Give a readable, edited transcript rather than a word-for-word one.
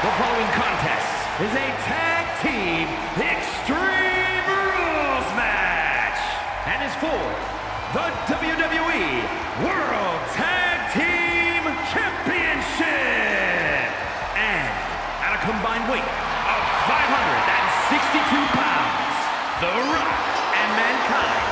The following contest is a tag team Extreme Rules match and is for the WWE World Tag Team Championship. And at a combined weight of 562 pounds, The Rock and Mankind